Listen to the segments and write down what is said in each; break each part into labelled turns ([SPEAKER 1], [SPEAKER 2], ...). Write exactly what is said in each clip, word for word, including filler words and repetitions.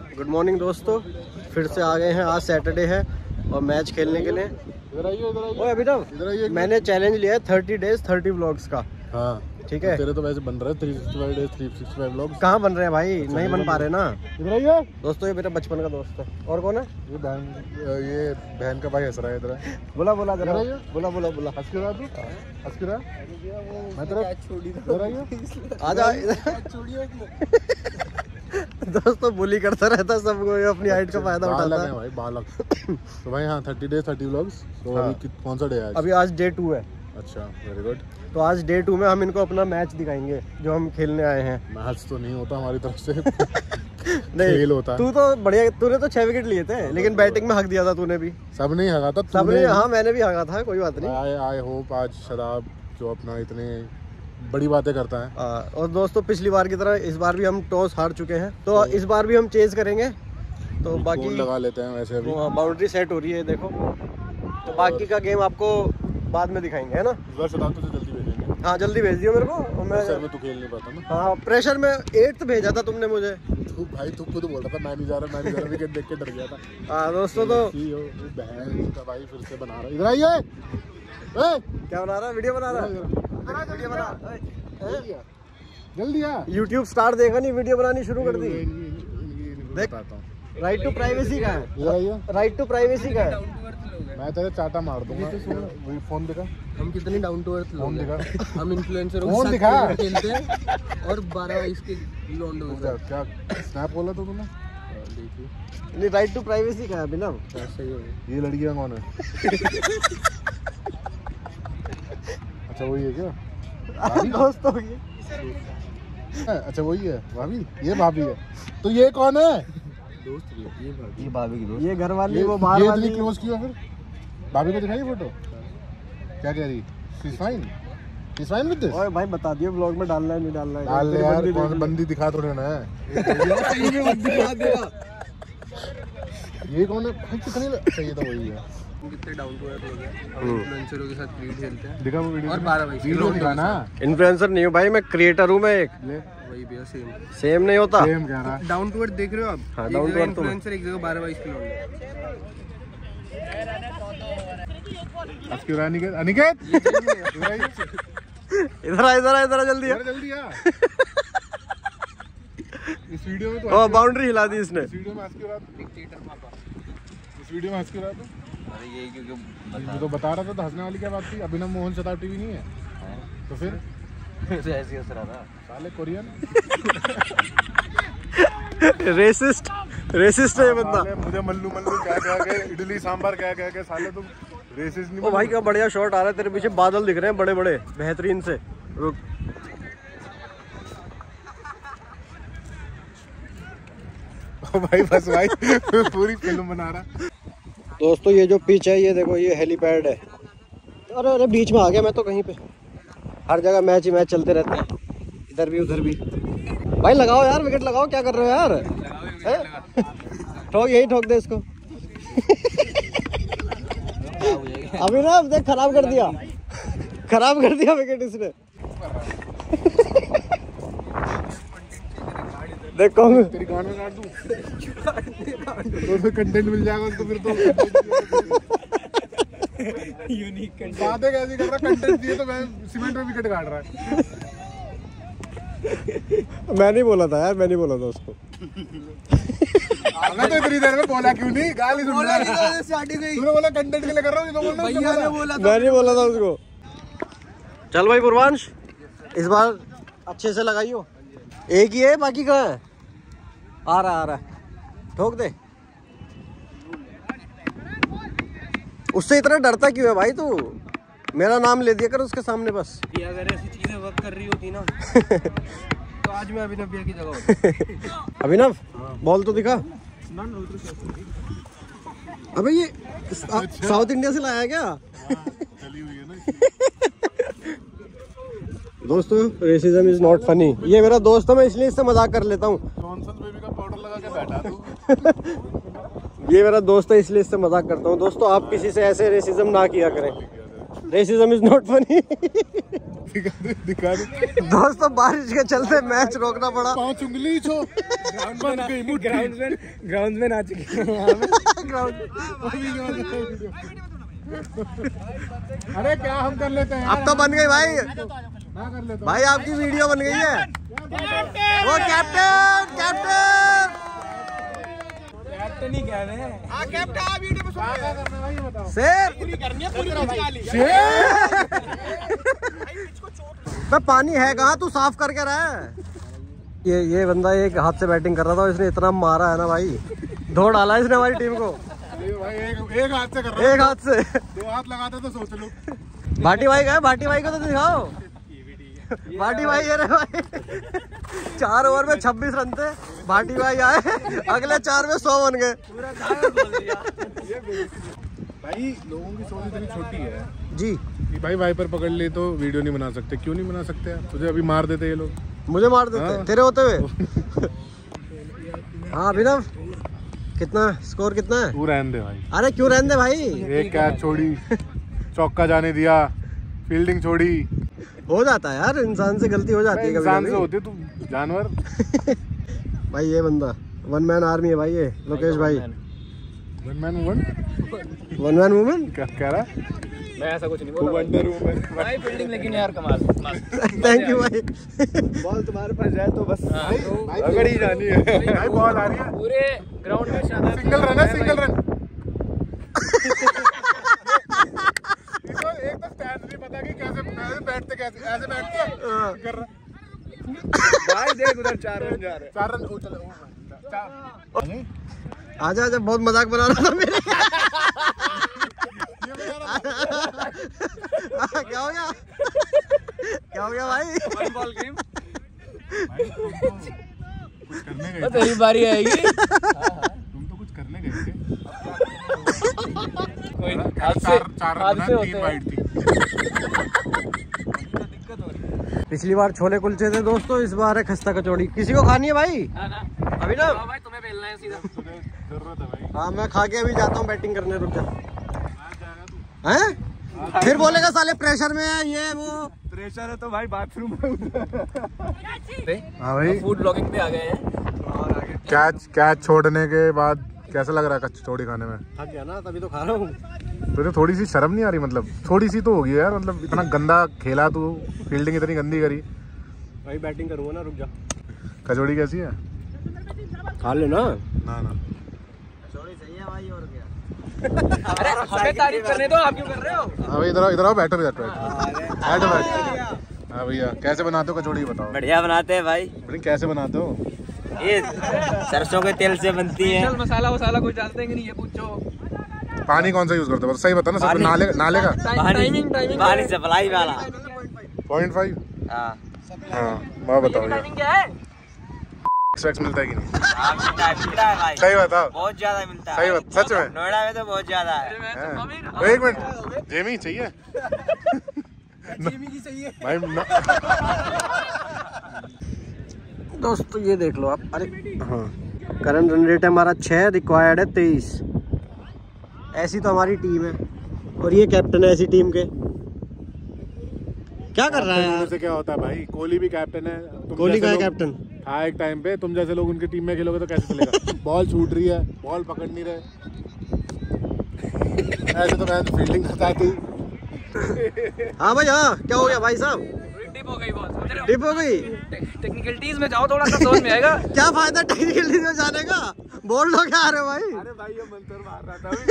[SPEAKER 1] Good morning दोस्तों, फिर से आ गए हैं। आज सैटरडे है और मैच खेलने के लिए।
[SPEAKER 2] इधर आइए, इधर आइए।
[SPEAKER 1] ओए अभिनव, मैंने चैलेंज लिया है थर्टी डेज थर्टी व्लॉग्स का।
[SPEAKER 2] हाँ
[SPEAKER 1] ठीक है।
[SPEAKER 2] तेरे तो वैसे बन रहा है three sixty five days three sixty five vlogs.
[SPEAKER 1] कहाँ बन रहे हैं भाई, नहीं बन पा रहे ना।
[SPEAKER 2] इधर आइए
[SPEAKER 1] दोस्तों, ये मेरा बचपन का दोस्त है। और कौन है?
[SPEAKER 2] ये बहन, ये बहन का भाई हंस रहा है। इधर
[SPEAKER 1] बोला बोला
[SPEAKER 2] इधर आइए।
[SPEAKER 1] बोला बोला बोला
[SPEAKER 2] हंस के रहा तू, हंस के रहा। मैं तेरा इधर आइए,
[SPEAKER 1] आजा इधर। दोस्तों बुली करता रहता है सबको, ये अपनी हाइट का फायदा उठाता है
[SPEAKER 2] भाई। बालक तो भाई हाँ थर्टी डेज थर्टी व्लॉग्स। तो
[SPEAKER 1] हाँ।
[SPEAKER 2] अभी कौन सा डे है आज?
[SPEAKER 1] अभी आज डे टू है।
[SPEAKER 2] अच्छा, वेरी गुड।
[SPEAKER 1] तो आज डे टू में हम इनको अपना मैच दिखाएंगे जो हम खेलने आए हैं।
[SPEAKER 2] मैच तो नहीं होता हमारी तरफ से
[SPEAKER 1] नहीं
[SPEAKER 2] खेल होता है।
[SPEAKER 1] तू तो बढ़िया, तूने तो छह विकेट लिए थे, लेकिन बैटिंग में हक दिया था तूने भी।
[SPEAKER 2] सब नहीं हगा था,
[SPEAKER 1] सबने। हाँ मैंने भी हका था, कोई बात नहीं।
[SPEAKER 2] आई आई होप आज शराब जो अपना इतने बड़ी बातें करता है।
[SPEAKER 1] आ, और दोस्तों पिछली बार की तरह इस बार भी हम टॉस हार चुके हैं, तो इस बार भी हम चेज करेंगे। तो बाकी
[SPEAKER 2] लगा लेते हैं वैसे अभी।
[SPEAKER 1] बाउंड्री सेट हो रही है देखो। तो बाकी का गेम आपको बाद में दिखाएंगे, है ना।
[SPEAKER 2] इस बार शराब तो जल्दी भेजेंगे।
[SPEAKER 1] हाँ जल्दी भेज दियो मेरे को। मैं
[SPEAKER 2] सर में तू खेल नहीं पाता ना।
[SPEAKER 1] हाँ प्रेशर में एट्थ भेजा था तुमने मुझे।
[SPEAKER 2] तू भाई तू खुद बोल रहा था मैं नहीं जा रहा, मैं नहीं जा रहा, विकेट देख के डर गया था।
[SPEAKER 1] हाँ दोस्तों, तो
[SPEAKER 2] बहन का भाई फिर से बना रहा है। इधर आइए।
[SPEAKER 1] क्या बना रहा है? वीडियो बना रहा है। वीडियो बना
[SPEAKER 2] जल्दी आ।
[SPEAKER 1] यूट्यूब स्टार देखा नहीं, वीडियो बनानी शुरू कर दी। देख, राइट टू प्राइवेसी का है।
[SPEAKER 2] इधर आइए।
[SPEAKER 1] राइट टू प्राइवेसी का है।
[SPEAKER 2] मैं तेरे चाटा मार दूंगा। फोन दिखा।
[SPEAKER 1] हम कितनी डाउन टू अर्थ
[SPEAKER 2] फोन दिखा।
[SPEAKER 1] हम इन्फ्लुएंसर
[SPEAKER 2] फोन दिखा
[SPEAKER 1] खेलते हैं और बारह बाईस के लौंडे होते हैं।
[SPEAKER 2] क्या स्नैप बोला था तूने?
[SPEAKER 1] नहीं, राइट टू प्राइवेसी का है अभिनव। सही हो।
[SPEAKER 2] ये लड़कियां कौन है? अच्छा वही है क्या?
[SPEAKER 1] दोस्तों ये
[SPEAKER 2] अच्छा वही है भाभी। ये भाभी है तो ये कौन है?
[SPEAKER 1] दोस्त ये भाभी, ये भाभी की दोस्त। ये घर वाली, वो बाहर वाली।
[SPEAKER 2] ये क्लोज क्यों है फिर? भाभी को दिखाई फोटो, क्या कह रही? She is fine, she is fine with this.
[SPEAKER 1] ओए भाई बता दियो ब्लॉग में डालना है नहीं डालना है।
[SPEAKER 2] डाल ले यार, कौन बंदी दिखा थोड़े ना है।
[SPEAKER 1] सही में बंदी दिखा देगा।
[SPEAKER 2] ये कौन है भाई? कितने अच्छा ये तो वही है।
[SPEAKER 1] कितने डाउन टू अर्थ हो गए। हम इन्फ्लुएंसरों के साथ क्रिकेट खेलते हैं।
[SPEAKER 2] दिखा वो वीडियो
[SPEAKER 1] और बारह बाईस
[SPEAKER 2] वीडियो दिखा ना।
[SPEAKER 1] इन्फ्लुएंसर नहीं हूं भाई, मैं क्रिएटर हूं। मैं एक वही भी सेम सेम नहीं होता।
[SPEAKER 2] सेम कह रहा है।
[SPEAKER 1] डाउन टू अर्थ देख रहे हो आप? हाँ, डाउन टू अर्थ इन्फ्लुएंसर एक जगह बारह बाईस किलो।
[SPEAKER 2] अस्की अनिकेत, अनिकेत
[SPEAKER 1] इधर आ, इधर आ, इधर आ, जल्दी आ,
[SPEAKER 2] जल्दी आ। इस वीडियो में तो
[SPEAKER 1] ओ बाउंड्री हिला दी इसने।
[SPEAKER 2] इस वीडियो में अस्की रात इस वीडियो में अस्की रात।
[SPEAKER 1] अरे ये क्योंकि
[SPEAKER 2] मैं तो बता रहा था, तो हंसने वाली क्या बात थी? अभिनव मोहन शताब टीवी नहीं है तो फिर
[SPEAKER 1] ऐसे ऐसे हंस रहा था।
[SPEAKER 2] साले कोरियन
[SPEAKER 1] रेसिस्ट रेसिस्ट है ये बंदा।
[SPEAKER 2] मुझे मल्लू मल्लू क्या कह के, इडली सांभर क्या कह के, साले तुम रेसिस्ट नहीं।
[SPEAKER 1] ओ भाई क्या बढ़िया शॉट आ रहा है तेरे पीछे, बादल दिख रहे हैं बड़े बड़े बेहतरीन से। रुक
[SPEAKER 2] ओ भाई बस भाई पूरी फिल्म बना रहा।
[SPEAKER 1] दोस्तों ये जो पिच है, ये देखो, ये हेलीपैड है। अरे अरे बीच में आ गया मैं तो। कहीं पे हर जगह मैच ही मैच चलते रहते हैं, इधर भी उधर भी। भाई लगाओ यार, विकेट लगाओ। क्या कर रहे हो यार? ठोक, यही ठोक दे इसको। अभी ना देख, खराब कर दिया, खराब कर दिया विकेट इसने। देख कौन
[SPEAKER 2] तेरी गांड में काट दूं तो फिर कंटेंट मिल जाएगा उसको। फिर तो यूनिक कंटेंट बातें कैसी कर रहा? कंटेंट दिए तो मैं सीमेंट में विकेट काट रहा है।
[SPEAKER 1] मैं नहीं बोला था यार, मैं नहीं बोला था उसको।
[SPEAKER 2] मैं तो इतनी देर में बोला क्यों नहीं? गाली सुन रहा है। तूने बोला कंटेंट के लिए कर रहा हूँ, तो बोलना भैया ने बोला था।
[SPEAKER 1] मैं नहीं बोला था उसको। चल भाई पूर्वांश, इस बार अच्छे से लगाइयो। एक ही है, बाकी कहाँ है? आ रहा आ रहा है, ठोक दे। उससे इतना डरता क्यों है भाई तू? मेरा नाम ले दिया कर उसके सामने बस। ये अगर ऐसी चीजें वर्क कर रही होती ना तो आज मैं अभिनव भैया की जगह होता। अभिनव बॉल तो दिखा। अबे ये साउथ इंडिया से लाया क्या?
[SPEAKER 2] चली हुई है ना।
[SPEAKER 1] दोस्तों रेसिज्म इज नॉट फनी। ये मेरा दोस्त है, मैं इसलिए इससे मजाक कर लेता हूँ।
[SPEAKER 2] जॉनसन बेबी का पाउडर लगा के बैठा तू।
[SPEAKER 1] ये मेरा दोस्त है, इसलिए इससे मजाक करता हूँ। दोस्तों आप किसी से ऐसे रेसिज्म ना किया करें। Racism is not funny.
[SPEAKER 2] दिखा दे दिखा दे
[SPEAKER 1] दोस्तों बारिश के चलते मैच रोकना पड़ा।
[SPEAKER 2] पांच उंगली छो
[SPEAKER 3] ग्राउंड्समैन ग्राउंड्समैन आ चुके हैं।
[SPEAKER 2] अरे क्या हम कर लेते हैं
[SPEAKER 1] अब तो बन गई भाई,
[SPEAKER 2] क्या कर लेते
[SPEAKER 1] भाई आपकी वीडियो बन गई है। वो कैप्टन कैप्टन
[SPEAKER 3] कैप्टन ही कह रहे हैं।
[SPEAKER 2] क्या करना है भाई ये बताओ।
[SPEAKER 1] शेर मैं पानी है कहाँ, तू साफ करके रहा है। ये ये बंदा एक हाथ से बैटिंग कर रहा था, इसने इतना मारा है ना भाई, धो डाला इसने हमारी टीम को।
[SPEAKER 2] भाई एक, एक हाथ से कर रहा
[SPEAKER 1] एक हाथ से
[SPEAKER 2] दो हाथ लगाते तो सोच लो।
[SPEAKER 1] भाटी भाई गए, भाटी भाई को तो दिखाओ। भाटी भाई ये रहे भाई, चार ओवर में छब्बीस रन थे, भाटी भाई आए, अगले चार में सौ बन गए।
[SPEAKER 2] भाई लोगों की सोच इतनी छोटी है
[SPEAKER 1] जी
[SPEAKER 2] कि भाई वाइपर पकड़ ले तो वीडियो नहीं बना सकते। क्यों नहीं बना सकते यार? तुझे अभी मार देते ये लोग।
[SPEAKER 1] मुझे मार देते
[SPEAKER 2] हाँ।
[SPEAKER 1] तेरे होते हुए। हाँ अभिनव कितना स्कोर कितना है?
[SPEAKER 2] तू रहने दे भाई।
[SPEAKER 1] अरे क्यों रहने दे भाई,
[SPEAKER 2] एक कैच छोड़ी, चौका जाने दिया, फील्डिंग छोड़ी।
[SPEAKER 1] हो जाता है यार, इंसान से गलती हो जाती है
[SPEAKER 2] इंसान
[SPEAKER 1] कभी
[SPEAKER 2] से होती है, तू जानवर।
[SPEAKER 1] भाई ये बंदा वन मैन आर्मी है भाई, ये लोकेश भाई।
[SPEAKER 2] One man woman
[SPEAKER 1] one man woman
[SPEAKER 2] क्या कह रहा?
[SPEAKER 3] मैं ऐसा कुछ नहीं बोल रहा भाई। फील्डिंग लेकिन यार कमाल।
[SPEAKER 1] थैंक यू भाई।
[SPEAKER 3] बॉल तुम्हारे पास जाए तो बस
[SPEAKER 2] अगर ही जानी है भाई, बॉल आ रही है
[SPEAKER 3] पूरे ग्राउंड में शानदार
[SPEAKER 2] सिंगल रन है, सिंगल रन। एक तो स्टैंड नहीं पता कि कैसे बैठते, कैसे ऐसे बैठते कर रहा
[SPEAKER 3] भाई। देख उधर चार रन जा रहे हैं।
[SPEAKER 2] चार रन। ओ चलो
[SPEAKER 1] आजा आजा, बहुत मजाक बना रहा था मेरे। क्या हो गया, क्या हो गया भाई?
[SPEAKER 3] One ball game.
[SPEAKER 2] कुछ करने गए
[SPEAKER 3] तेरी बारी आएगी।
[SPEAKER 2] तुम तो कुछ करने गए थे।
[SPEAKER 3] कोई नहीं,
[SPEAKER 2] चार चार रन
[SPEAKER 3] हादसे होते
[SPEAKER 2] तीन
[SPEAKER 3] हैं।
[SPEAKER 2] वाइड थी।
[SPEAKER 1] पिछली बार छोले कुलचे थे दोस्तों, इस बार है खस्ता कचौड़ी। किसी को खानी है भाई? अभी ना
[SPEAKER 3] भाई तुम्हें बेलना है सीधा।
[SPEAKER 2] जरूरत है भाई।
[SPEAKER 1] हाँ मैं खा के अभी जाता हूँ बैटिंग करने, रुक जा। हैं? फिर बोलेगा साले प्रेशर में है ये वो।
[SPEAKER 3] प्रेशर है तो भाई बाथरूम में।
[SPEAKER 2] हाँ भाई,
[SPEAKER 3] फूड ब्लॉगिंग पे आ गए हैं।
[SPEAKER 2] कैच कैच छोड़ने के बाद कैसा लग रहा है कचौड़ी खाने में?
[SPEAKER 1] थक गया ना, तभी तो खा रहा हूँ।
[SPEAKER 2] तुझे थोड़ी सी शर्म नहीं आ रही? मतलब थोड़ी सी तो होगी यार, मतलब इतना गंदा खेला तू, फील्डिंग इतनी गंदी करी।
[SPEAKER 1] भाई बैटिंग करूँगा ना, रुक जा।
[SPEAKER 2] कचौड़ी कैसी है?
[SPEAKER 1] खा लेना।
[SPEAKER 2] ना ना
[SPEAKER 1] कचौड़ी सही है भाई, और क्या।
[SPEAKER 3] अरे हमें तारीफ करने दो, आप क्यों कर रहे हो?
[SPEAKER 2] हाँ भाई, इधर आओ, इधर आओ, बैठो बैठो बैठो बैठो बैठो। हाँ भैया, कैसे बनाते हो कचौड़ी बताओ।
[SPEAKER 4] बढ़िया बनाते हैं भाई।
[SPEAKER 2] भाई कैसे बनाते हो?
[SPEAKER 4] ये सरसों के तेल से बनती है।
[SPEAKER 3] मसाला वसाला कुछ डालते हैं कि नहीं ये पूछो।
[SPEAKER 2] पानी कौन सा यूज करते हो सही बता ना। सिर्फ नाले नाले का
[SPEAKER 3] टाइमिंग टाइमिंग
[SPEAKER 4] पानी सप्लाई वाला।
[SPEAKER 2] Point five.
[SPEAKER 4] हाँ
[SPEAKER 2] हाँ मैं बताओ यार,
[SPEAKER 3] टाइमिंग क्या है?
[SPEAKER 2] एक्स मिलता है कि नहीं?
[SPEAKER 4] हाँ, मिलता है मिलता है भाई।
[SPEAKER 2] सही बताओ।
[SPEAKER 4] बहुत ज्यादा मिलता है।
[SPEAKER 2] सही बात, सच में?
[SPEAKER 4] नोएडा में तो बहुत ज्यादा है।
[SPEAKER 2] हाँ। एक मिनट, जेमी चाहिए?
[SPEAKER 3] जेमी की सही है
[SPEAKER 2] भाई न...
[SPEAKER 1] दोस्तों ये देख लो आप। अरे हाँ, करंट रन रेट है हमारा छः, रिक्वायर्ड है तेईस। ऐसी तो हमारी टीम है, और ये कैप्टन है ऐसी टीम के। क्या कर रहा है यार?
[SPEAKER 2] से क्या होता है भाई, कोहली भी कैप्टन है। तुम
[SPEAKER 1] कोहली
[SPEAKER 2] जैसे
[SPEAKER 1] का है
[SPEAKER 2] लोग-
[SPEAKER 1] कैप्टन।
[SPEAKER 2] हाँ एक टाइम पे तुम जैसे लोग उनकी टीम में खेलोगे तो कैसे चलेगा? बॉल छूट रही है, बॉल पकड़ नहीं रहे। ऐसे तो मैं फील्डिंग करता थी।
[SPEAKER 1] हाँ भाई हाँ, क्या हो गया भाई साहब?
[SPEAKER 3] डिप हो गई बहुत, समझ रहे हो?
[SPEAKER 1] डिप हो गई।
[SPEAKER 3] टेक्निकलिटीज में जाओ, थोड़ा सा समझ में आएगा।
[SPEAKER 1] क्या फायदा टेक्निकल टीम में जाने का? बोल दो क्या आ रहे हो भाई?
[SPEAKER 2] अरे भाई ये मंत्र मार रहा था।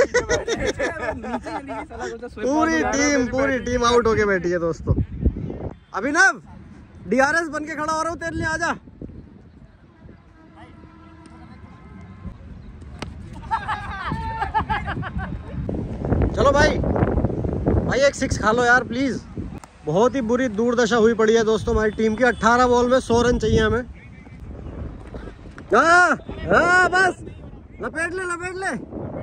[SPEAKER 1] पूरी टीम पूरी टीम आउट होके बैठी है दोस्तों। अभिनव डीआरएस बन के खड़ा हो रहा हूँ तेरे लिए, आजा। चलो भाई, भाई एक सिक्स खा लो यार प्लीज। बहुत ही बुरी दुर्दशा हुई पड़ी है दोस्तों हमारी टीम की। अठारह बॉल में सौ रन चाहिए हमें। हाँ हाँ बस लपेट ले लपेट ले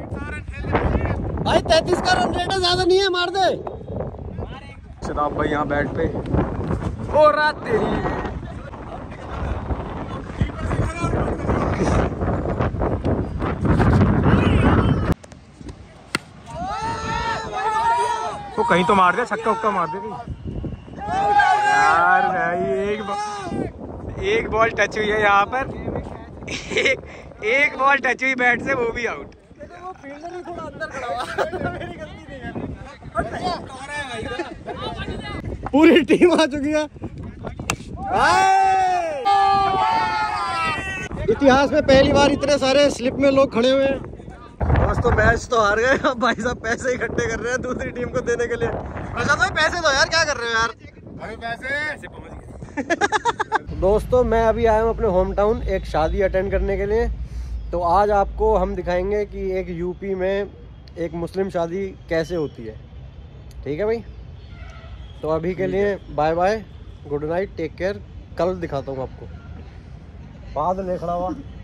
[SPEAKER 1] भाई। तैतीस का रन रेट है, ज्यादा नहीं है, मार दे।
[SPEAKER 3] शराब भाई यहाँ बैट पे ओ रात तेरी।
[SPEAKER 2] वो कहीं तो मार दे, छक्का उक्का मार दे कहीं।
[SPEAKER 3] यार भाई एक बॉल एक बॉल टच हुई है यहाँ पर, एक एक बॉल टच हुई बैट से, वो भी आउट।
[SPEAKER 1] वो फील्डर ही थोड़ा अंदर खड़ा हुआ, मेरी गलती नहीं है। पूरी टीम आ चुकी है। इतिहास में पहली बार इतने सारे स्लिप में लोग खड़े हुए हैं। दोस्तों मैच तो हार गए, अब भाई साहब पैसे इकट्ठे कर रहे हैं दूसरी टीम को देने के लिए। प्रशांत भाई पैसे दो यार, क्या कर रहे हो यार?
[SPEAKER 2] अभी पैसे
[SPEAKER 1] तो दोस्तों मैं अभी आया हूँ अपने होम टाउन एक शादी अटेंड करने के लिए। तो आज आपको हम दिखाएंगे कि एक यूपी में एक मुस्लिम शादी कैसे होती है। ठीक है भाई, तो अभी के लिए bye bye, good night, take care. कल दिखाता हूँ आपको। बादल खड़ा हुआ।